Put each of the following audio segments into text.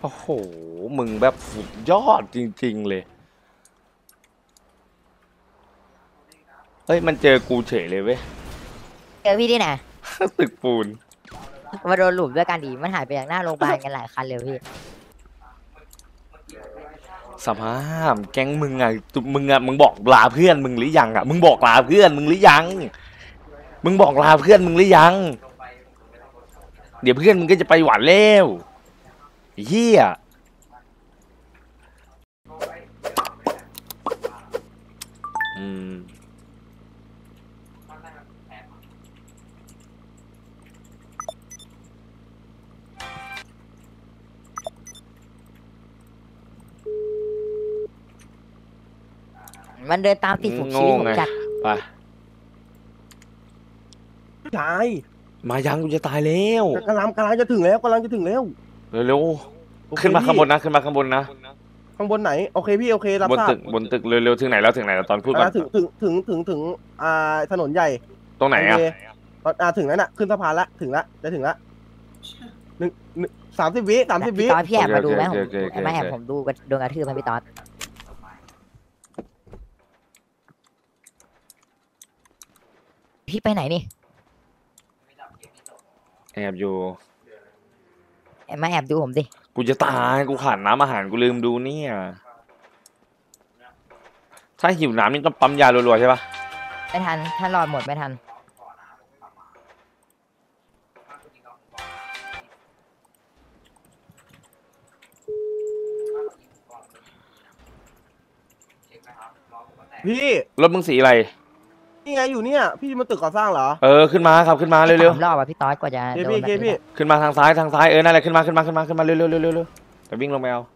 โอ้โหมึงแบบสุดยอดจริงๆเลยเฮ้ยมันเจอกูเฉยเลยเว้ยเจอพี่ที่ไหนตึกปูนมาโดนหลุมด้วยกันดีมันหายไปจากหน้าโรงพยาบาลกันหลายคันเลยพี่สภาพแก๊งมึงอะมึงบอกลาเพื่อนมึงหรือยังอะมึงบอกลาเพื่อนมึงหรือยังมึงบอกลาเพื่อนมึงหรือยังเดี๋ยวเพื่อนมึงก็จะไปหวานแล้วเฮียมันเดินตามติดผมชีวิตผมจัดไปชายมายังกูจะตายแล้วกำลังจะถึงแล้วเร็วๆขึ้นมาข้างบนนะขึ้นมาข้างบนนะข้างบนไหนโอเคพี่โอเครับทราบบนตึกเร็วๆถึงไหนแล้วตอนพูดก่อนถึงถนนใหญ่ตรงไหนอะถึงแล้วน่ะขึ้นสะพานละถึงละจะถึงละ30 วิพี่ตอดพี่แอบมาดูไหมผมไม่แอบผมดูโดนกระทืบไหมพี่ตอดพี่ไปไหนนี่แอบอยู่มาแอบดูผมดิกูจะตายกูขาดน้ำอาหารกูลืมดูเนี่ยถ้าหิวน้ำนี่ต้องปั๊มยารัวๆใช่ปะไม่ทันถ้ารอดหมดไม่ทันพี่รถมึงสีอะไรนี่ไงอยู่เนี่ยพี่มาตึกก่อสร้างเหรอขึ้นมาครับขึ้นมาเร็วๆรอบอ่ะพี่ต้อยกว่าจะโดนพี่ขึ้นมาทางซ้ายนั่นแหละขึ้นมาเร็วแต่วิ่งลงไปเอา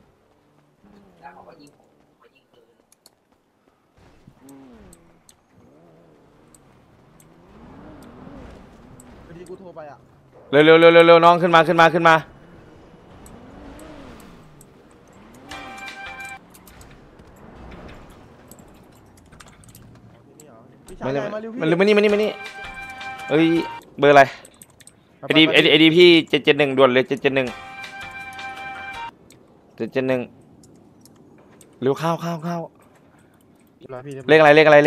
พอดีกูโทรไปอ่ะเร็วน้องขึ้นมามานี่เอ้ยเบอร์อะไรไอดีพี่771ด่วนเลย771เร็วเข้าเลขอะไรเลข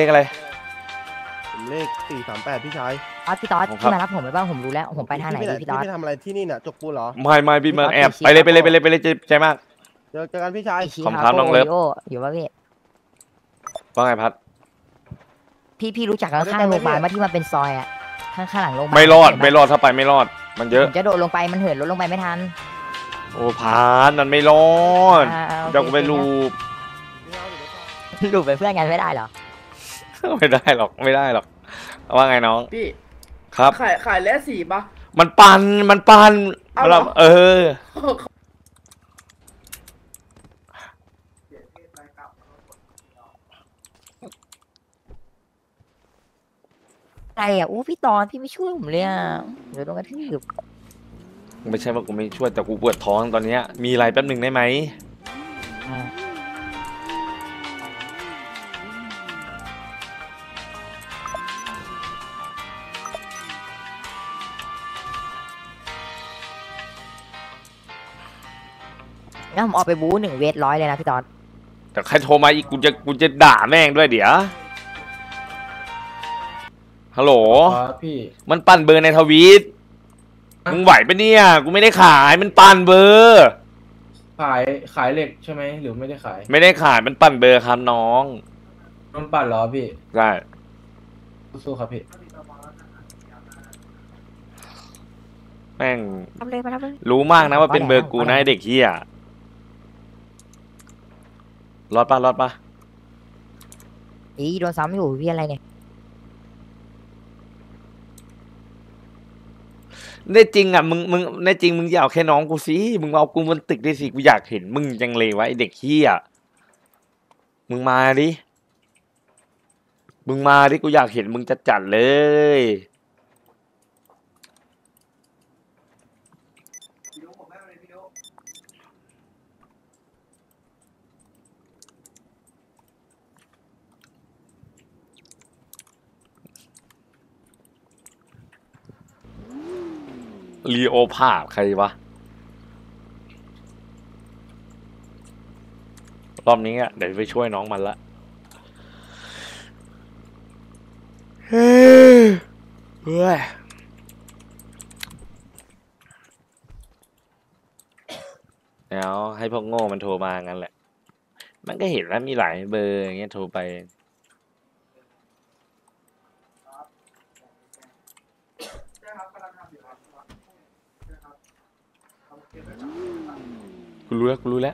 438พี่ชายพี่ตอดที่มารับผมไปบ้างผมรู้แล้วผมไปทางไหนพี่ตอดพี่ทำอะไรที่นี่น่ะจกปูนเหรอไม่พี่มาแอบไปเลยใจมากเจอกันพี่ชายขอบคุณน้องเลิฟอยู่ว่าพี่ว่าไงพัดพี่รู้จักข้างโรงพยาบาลว่าที่มันเป็นซอยอ่ะข้างหลังโรงพยาบาลไม่รอดถ้าไปไม่รอดมันเยอะจะโดดลงไปมันเหินรถลงไปไม่ทันโอ้พัดมันไม่รอดเดี๋ยวกูไปลูบเป็นเพื่อนกันไม่ได้เหรอไม่ได้หรอกว่าไงน้องพี่ครับขายแล้วสีปะมันปั่นอะไรอ่ะอู้พี่ตอนพี่ไม่ช่วยผมเลยอ่ะเดี๋ยวโดนกระทืบไม่ใช่ว่ากูไม่ช่วยแต่กูปวดท้องตอนนี้มีอะไรแป๊บหนึ่งได้ไหมงั้นผมออกไปบู๊1 เวท100เลยนะพี่ตอนแต่ใครโทรมาอีกกูจะด่าแม่งด้วยเดี๋ยวฮัลโหลพี่มันปั่นเบอร์ในทวีตมึงไหวปะเนี่ยกูไม่ได้ขายมันปั่นเบอร์ขายเหล็กใช่ไหมหรือไม่ได้ขายมันปั่นเบอร์ครับน้องมันปั่นเหรอพี่ใช่สู้ครับพี่แม่งรู้มากนะว่าเป็นเบอร์กูนะเด็กเฮียรอดปะโดนซ้ำอยู่พี่อะไรเนี่ยแน่จริงอ่ะมึงแน่จริงมึงอย่าเอาแค่น้องกูสิมึงเอากูบนตึกได้สิกูอยากเห็นมึงจังเลยวะไอเด็กเฮียมึงมาดิกูอยากเห็นมึงจัดเลยลีโอพาร์ดใครวะรอบนี้อ่ะเดี๋ยวไปช่วยน้องมันละเฮ้ยแล้วให้พวกโง่มันโทรมางั้นแหละมันก็เห็นแล้วมีหลายเบอร์อย่างเงี้ยโทรไปกูรู้แล้ว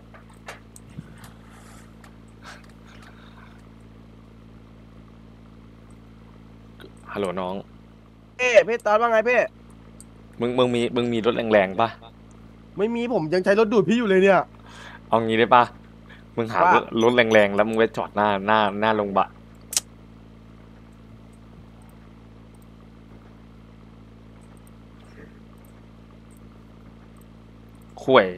ฮัลโหลน้องพี่ตอนว่าไงพี่มึงมีรถแรงๆป่ะไม่มีผมยังใช้รถดูดพี่อยู่เลยเนี่ยเอางี้ได้ป่ะมึงหารว่าถแรงๆแล้วมึงไปจอดหน้าโรงพยาบาลข่วย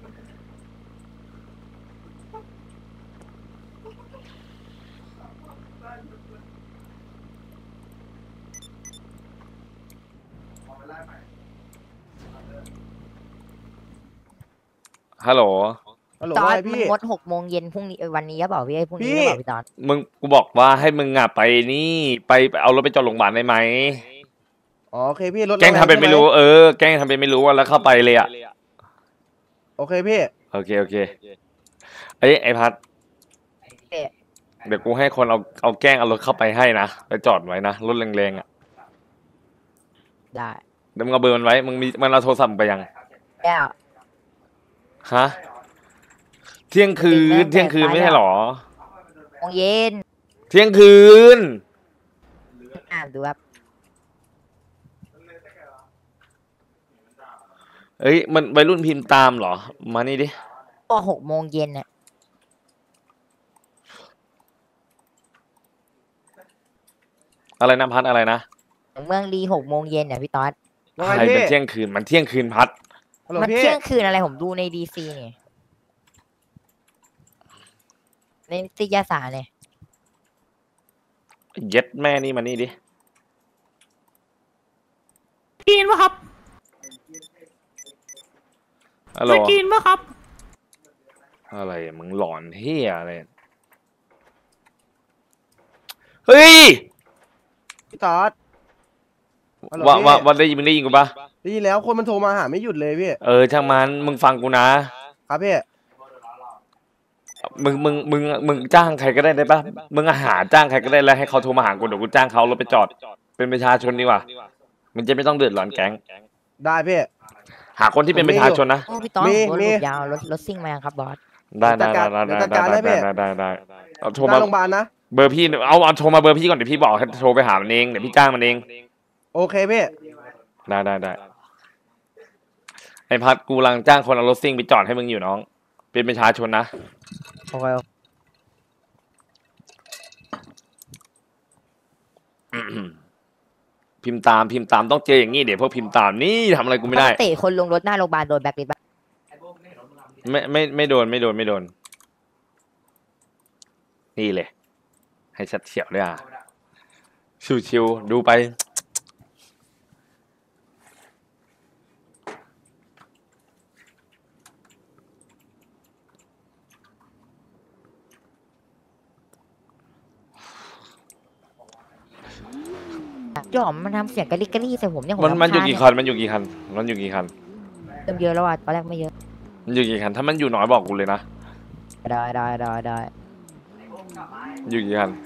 ฮัลโหลฮัลโหลตอนว่าไงมันพี่งด6 โมงเย็นพรุ่งนี้วันนี้ก็บอกพี่พรุ่งนี้ก็บอกพี่ตอนกูบอกว่าให้มึงอ่ะไปนี่ไปเอารถไปจอดโรงพยาบาลได้ไหมอ๋อโอเคพี่รถแกล้งทำเป็นไม่รู้ใช่หแกล้งทำเป็นไม่รู้ว่าแล้วเข้าไปเลยอ่ะโอเคพี่โอเคไอ้พัดเอ๊ะเดี๋ยวกูให้คนเอาแกล้งเอารถเข้าไปให้นะไปจอดไว้นะรถแรงๆอ่ะได้เดี๋ยวมึงเอาเบอร์มันไว้มันเอาโทรศัพท์มึงไปยังแล้วฮะเที่ยงคืนไม่ใช่หรอโมงเย็นเที่ยงคืนดูแบบเอ้ยมันวัยรุ่นพิมพ์ตามเหรอมานี่ดิก็6 โมงเย็นเนี่ยอะไรนะพัดอะไรนะเมืองดี6 โมงเย็นเนี่ยพี่ตอนว่าใคไงรพี่เป็นเที่ยงคืนมันเที่ยงคืนพัดฮัลโหลมันพี่เที่ยงคืนอะไรผมดูในดีซีเนี่ยในนิตยสารเนี่ยเย็ดแม่นี่มานี่ดิกินปะครับฮัลโหลไม่กินปะครับอะไรมึงหลอนเฮียอะไรเฮ้ยพี่ตอด ฮัลโหลว่าพี่มึงได้ยินกูปะได้ยินแล้วคนมันโทรมาหาไม่หยุดเลยพี่ช่างมันมึงฟังกูนะครับพี่มึงจ้างใครก็ได้ปะมึงหาจ้างใครก็ได้แล้วให้เขาโทรมาหากูเดี๋ยวกูจ้างเขารถไปจอด เป็นประชาชนดีกว่ามันจะไม่ต้องเดือดร้อนแก๊งได้พี่หาคนที่เป็นประชาชนนะโอ้พี่ตอนมีรถมีหลุดยาวรถซิ่งมายังครับบอสได้เดี๋ยวจัดการให้พี่ได้เอาโทรหมาน้าโรงพยาบาลนะเบอร์พี่เอาโทรมาเบอร์พี่ก่อนเดี๋ยวพี่บอกให้โทรไปหามันเองเดี๋ยวพี่จ้างมันเองโอเคพี่ได้ไอ้พัดกูกำลังจ้างคนเอารถซิ่งไปจอดให้มึงอยู่น้อง เป็นประชาชนนะโอเคพิมพ์ตามต้องเจออย่างงี้เดี๋ยวพวกพิมพ์ตามนี่ทำอะไรกูไม่ได้เตะคนลงรถหน้าโรงพยาบาลโดนแบล็คลิสต์ปะไม่โดนนี่เลย ให้ชัดเฉียวด้วยอ่ะชิวๆดูไปยอมมันทำเสียงกะลิกกะลี่ใส่ผมเนี่ยผมมันอยู่รำคาญกี่คันมันอยู่กี่คันเริ่มเยอะแล้วอ่ะตอนแรกไม่เยอะมันอยู่กี่คันถ้ามันอยู่น้อยบอกกูเลยนะได้อยู่กี่คัน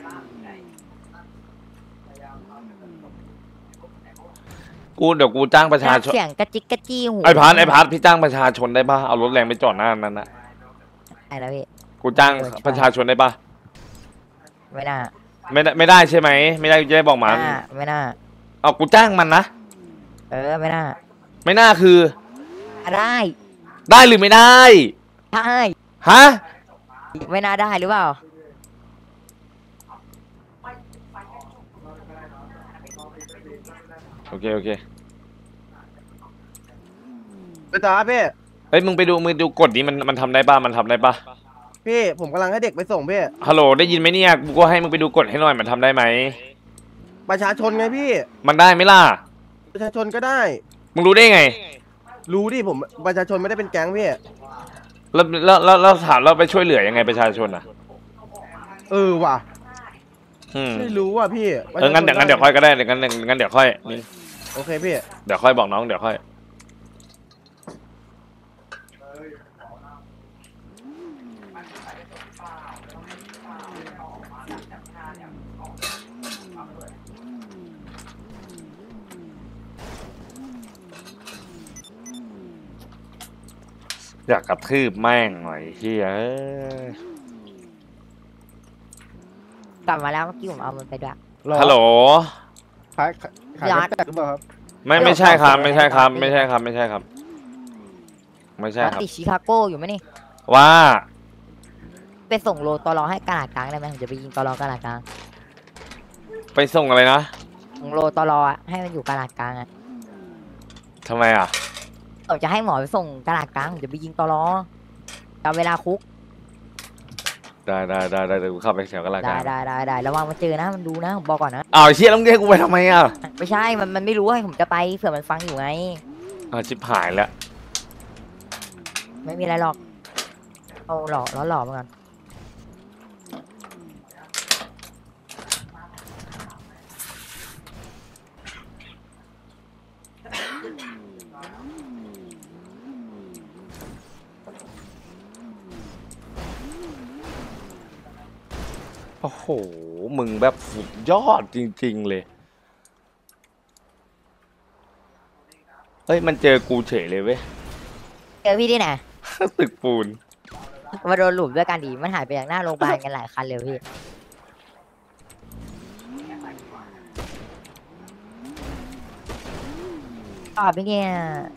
เดี๋ยวกูจ้างประชาชนเสียงกระจิกกระจี้หูไอ้พัดพี่จ้างประชาชนได้ปะเอารถแรงไปจอดหน้านั้นนะได้แล้วพี่กูจ้างประชาชนได้ปะไม่น่าไม่ได้ใช่ไหมไม่ได้จะได้บอกมันไม่น่าเอากูจ้างมันนะไม่น่าไม่น่าคือได้หรือไม่ได้ได้ฮะไม่น่าได้หรือเปล่าโอเคพี่ตอดพี่เฮ้ยมึงไปดูกฎนี้มันทำได้ป่ะมันทำได้ป่ะพี่ผมกำลังให้เด็กไปส่งพี่ฮัลโหลได้ยินไหมเนี่ยกูก็ให้มึงไปดูกฎให้หน่อยมันทำได้ไหมประชาชนไงพี่มันได้ไหมล่ะประชาชนก็ได้มึงรู้ได้ไงรู้ดิผมประชาชนไม่ได้เป็นแก๊งพี่แล้วถามเราไปช่วยเหลือยังไงประชาชนอ่ะว่ะอืมไม่รู้ว่ะพี่งั้นเดี๋ยวค่อยก็ได้เดี๋ยวงั้นเดี๋ยวค่อยนี่โอเคพี่เดี๋ยวค่อยบอกน้องเดี๋ยวค่อยอยากกระทืบแม่งหน่อยเฮียกลับมาแล้วเมื่อกี้ผมเอามันไปด้วยฮัลโหลขายร้านแปลกหรือเปล่าครับไม่ใช่ครับไม่ใช่ครับ ไม่ใช่ครับร้านติดชิคาโกอยู่ไหมนี่ว่าไปส่งโลตอรอให้กระดาษกลางได้ไหมผมจะไปยิงตอรอกระดาษกลางไปส่งอะไรนะส่งโลตอรออะให้มันอยู่กระดาษกลางอะทำไมอ่ะผมจะให้หมอไปส่งกระดาษกลางผมจะไปยิงตอรอเอาเวลาคุกได้เดี๋ยวกูเข้าไปแถวกันละกันได้ระวังมันเจอนะมันดูนะผมบอกก่อนนะอ้าวเชี่ยแล้วมึงเรียกกูไปทำไมอ่ะไม่ใช่มันไม่รู้ว่าผมจะไปเผื่อมันฟังอยู่ไงอ้าวชิบหายแล้วไม่มีอะไรหรอกเอาหล่อล้อหล่อมาก่อนโอ้โหมึงแบบสุดยอดจริงๆเลยเฮ้ยมันเจอกูเฉยเลยเว้ยเจอพี่ที่ไหนตึกปูนมาโดนหลุมด้วยกันดีมันหายไปจากหน้าโรงพยาบาลกันหลายคันเลยพี่ตอบพี่เนี่ย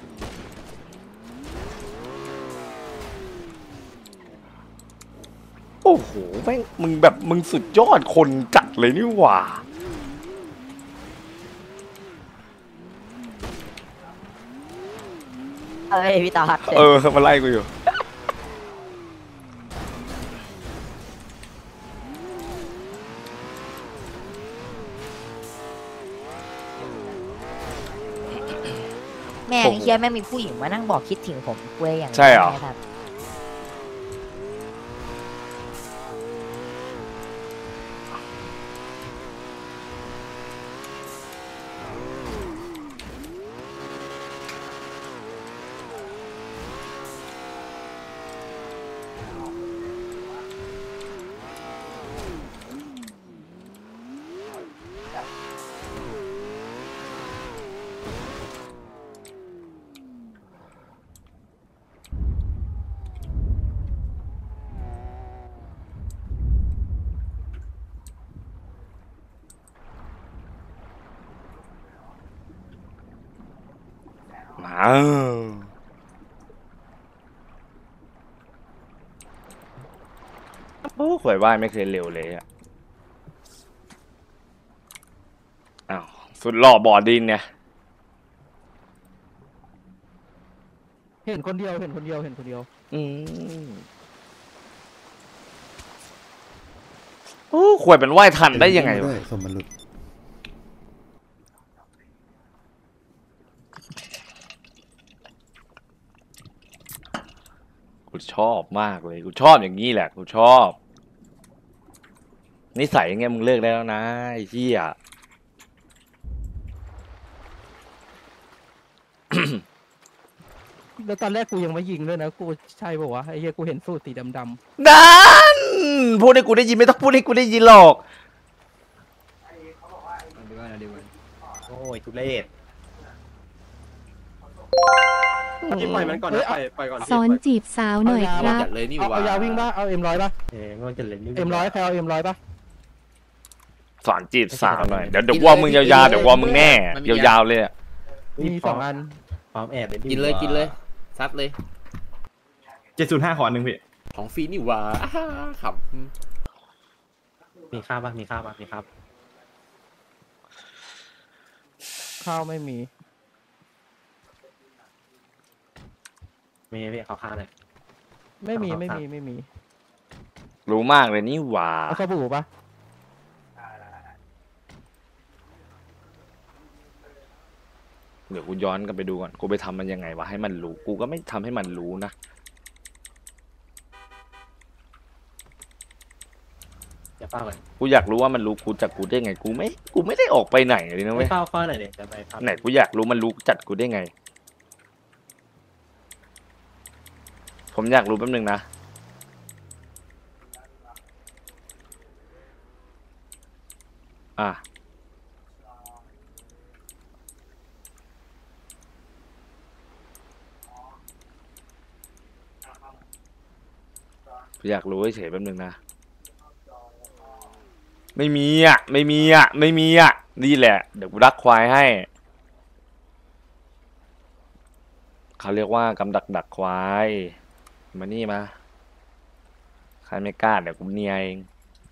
โอ้โหแม่งมึงแบบมึงสุดยอดคนจัดเลยนี่หว่าเอ้ยพี่ตอดมาไล่กูอยู่แม่งเฮียแม่งมีผู้หญิงมานั่งบอกคิดถึงผมเว้ยอย่างนี้ใช่เหรอนะครับมาโอ้หวยว่ายไม่เคยเร็วเลยอ่ะอ้าวสุดหล่อบ่อดินเนี่ยเห็นคนเดียวอืมโอ้ขวยเป็นว่ายทันได้ยังไงวะสมมันหลุดกูชอบมากเลยกูชอบอย่างนี้แหละกูชอบนิสัยอย่างเงี้ยมึงเลิกได้แล้วนะไอ้เหี้ยแล้วตอนแรกกูยังไม่ยิงด้วยนะกูใช่ป่าวะไอ้เหี้ยกูเห็นสูตรสีดำนั่นพูดให้กูได้ยินไม่ต้องพูดให้กูได้ยินหรอกโอ้ยทุเรศๆปล่อยมันก่อนนะปล่อยก่อนสอนจีบสาวหน่อยครับจัดเลยนี่หเอาว่ายาวิ่งป่ะเอาM100ป่ะมันจะเล่นนี่ M100ใครเอาM100ป่ะสอนจีบสาวหน่อยเดี๋ยววอมึงยาวๆเดี๋ยววอมึงแน่ยาวๆเลยอะมี2 อันพร้อมแอบเลยกินเลยซัดเลย 705ขอหนึ่งพี่ของฟรีนี่หว่าขับมีข้าวป่ะมีข้าวป่ะมีครับข้าวไม่มีมีพี่ขอข้าวหน่อยไม่มีรู้มากเลยนี่หว่าเอาสบู่ป่ะเดี๋ยวกูย้อนกลับไปดูก่อนกูไปทำมันยังไงวะให้มันรู้กูก็ไม่ทำให้มันรู้นะจะเฝ้าเลยกูอยากรู้ว่ามันรู้กูจักกูได้ไงกูไม่ได้ออกไปไหนเลยนะไม่เว้ยเฝ้าหน่อยเดี๋ยวจะไปพักไหนกูอยากรู้มันรู้จัดกูได้ไง ผมอยากรู้แป๊บนึงนะอ่ะอยากรู้เฉยๆแป๊บนึงนะไม่มีอ่ะนี่แหละเดี๋ยวกูรักควายให้เขาเรียกว่ากำดักควายมานี่มาใครไม่กล้าเดี๋ยวกูเนียเอง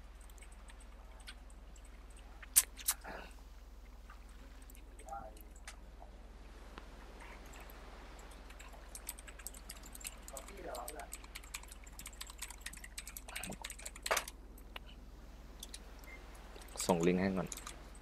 ส่งลิงก์ให้ก่อน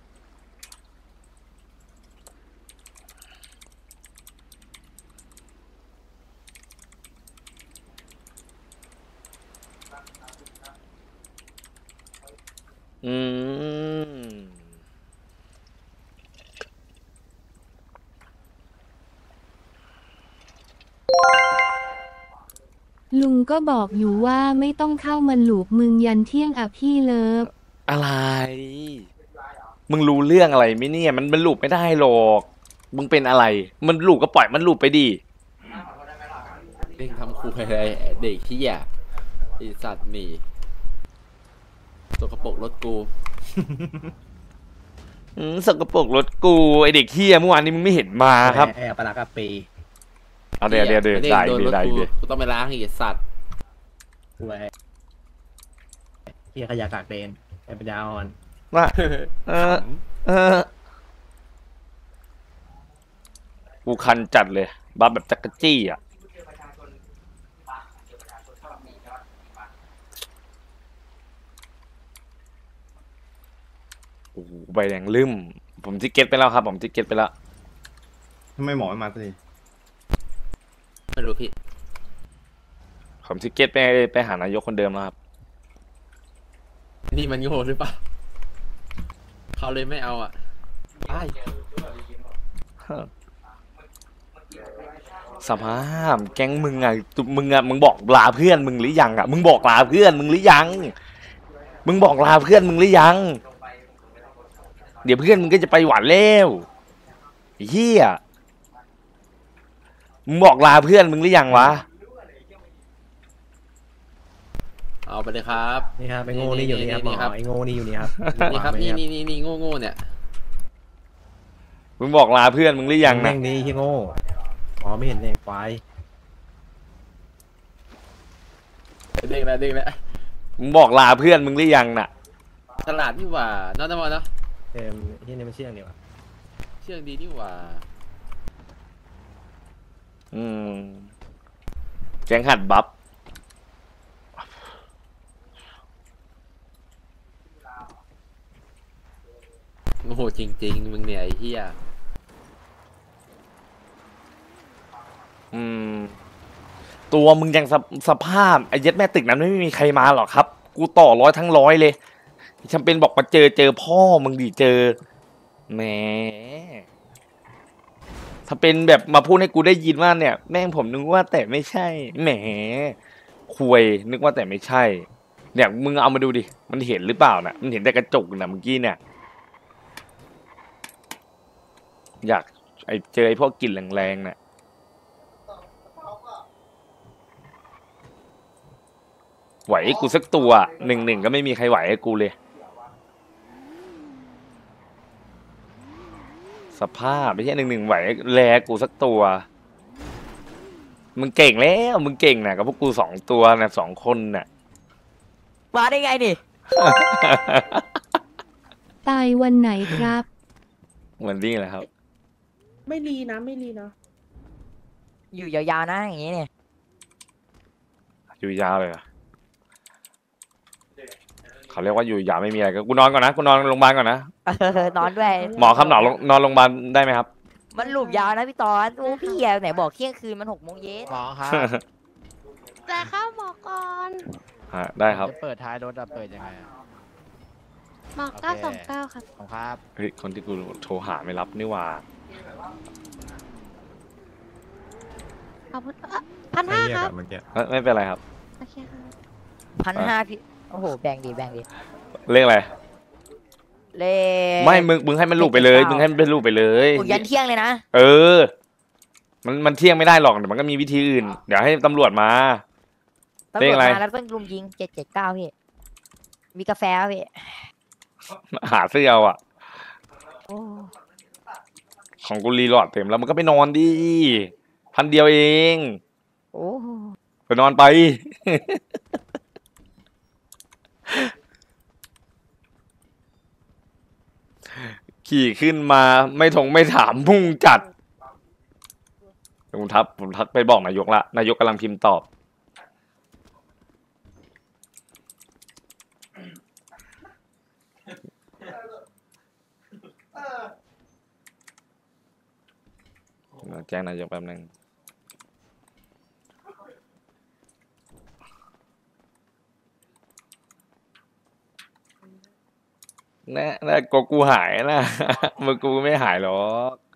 ลุงก็บอกอยู่ว่าไม่ต้องเข้ามาหลูบมึงยันเที่ยงอ่ะพี่เลิฟอะไรมึงรู้เรื่องอะไรไหมเนี่ยมันหลุดไม่ได้หรอกมึงเป็นอะไรมันหลุดก็ปล่อยมันหลุดไปดิเด้งทำครูอะไรเด็กที่อ่ะไอสัตว์หนีตัวกระโปรงรถกูสกปรกรถกูไอเด็กเฮียเมื่อวานนี้มึงไม่เห็นมาครับแอบปลากระปีเอาเดี๋ยวไม่ได้โดนรถได้กูกูต้องไปล้างอีกไอ้สัตว์กูไอ้เฮียขยะกากเดนไอ้ปัญญาอ่อนว่ากูคันจัดเลยบัฟแบบจักรจี้อ่ะโอ้โหใบแดงลืมผมทิกเก็ตไปแล้วครับผมทิกเก็ตไปแล้วทำไมหมอไม่มาสักทีไม่รู้พี่ผมทิกเก็ตไปหานายกคนเดิมแล้วครับนี่มันโง่หรือเปล่าเขาเลยไม่เอาอ่ะไอ้สภาพแก๊งมึงมึงบอกลาเพื่อนมึงหรือยังอ่ะมึงบอกลาเพื่อนมึงหรือยังมึงบอกลาเพื่อนมึงหรือยังเดี๋ยวเพื่อนมึงก็จะไปหวานแล้วเฮียมึงบอกลาเพื่อนมึงหรือยังวะเอาไปเลยครับนี่ครับไอ้โง่นี่อยู่นี่ครับหมอไอ้โง่นี่อยู่นี่ครับนี่ครับนี่โง่เนี่ยมึงบอกลาเพื่อนมึงหรือยังแม่นะงนี่ที่โง่อ๋อไม่เห็นเลยควายเด้งแล้วมึงบอกลาเพื่อนมึงหรือยังน่ะฉลาดนี่หว่าน้องตะวันเนาะที่นี่มันเชื่องดีว่ะเชื่องดีนี่หว่าแก๊งหัดบัฟโง่จริงๆมึงเนี่ยไอ้เหี้ยตัวมึงยังสภาพไอ้เย็ดแม่ตึกนั้นไม่มีใครมาหรอกครับ กูต่อ100 ทั้ง 100เลยจำเป็นบอกมาเจอพ่อมึงดิเจอแหมถ้าเป็นแบบมาพูดให้กูได้ยินว่าเนี่ยแม่งผมนึกว่าแต่ไม่ใช่แหมคุยนึกว่าแต่ไม่ใช่เนี่ยมึงเอามาดูดิมันเห็นหรือเปล่าน่ะมันเห็นแต่กระจกน่ะเมื่อกี้เนี่ยอยากเจอไอ้พวกกลิ่นแรงๆน่ะไหวกูสักตัว1-1ก็ไม่มีใครไหวให้กูเลยสภาพไม่ใช่1-1ไหวแลกูสักตัวมึงเก่งแล้วมึงเก่งน่ะกับพวกกู2 ตัวน่ะ2 คนน่ะมาได้ไงนี่ตายวันไหนครับเหมือนนี่แหละครับไม่รีนะอยู่ยาวๆนะอย่างงี้เนี่ยอยู่ยาวเลยเหรอเขาเรียกว่าอยู่ยาวไม่มีอะไรก็กูนอนก่อนนะกูนอนโรงพยาบาลก่อนนะนอนด้วยหมอครับนอนโรงพยาบาลได้ไหมครับมันหลุบยาวนะพี่ตอนโอ้พี่แกไหนบอกเที่ยงคืนมัน6 โมงเย็นหมอครับแต่ข้าวหมอก่อนได้ครับจะเปิดท้ายรถอะเปิดยังไงอะบอก929ครับของครับเฮ้ยคนที่กูโทรหาไม่รับนี่หว่าขอบคุณ1,500ครับไม่เป็นไรครับโอเคครับ 1,500พี่โอ้โหแบ่งดีแบ่งดีเลขอะไรเลขไม่มึงให้มันลูกไปเลยมึงให้มันเป็นลูกไปเลยปลุกยันเที่ยงเลยนะเออ มันเที่ยงไม่ได้หรอกเดี๋ยวมันก็มีวิธีอื่นเดี๋ยวให้ตำรวจมาตำเลรขวจอะไรมาแล้วต้องลุมยิง779พี่มีกาแฟป่ะพี่หาซื้อเอาอ่ะโอ้ของกูรีโหลอดเต็มแล้วมันก็ไปนอนดิ1,000เองโอ้ไปนอนไป ขี่ขึ้นมาไม่ถามมุ่งจัดผมทักไปบอกนายกละนายกกำลังพิมพ์ตอบแจ้งนายกแป๊บนึงน่ากูหายนะ มึงกูไม่หายหรอก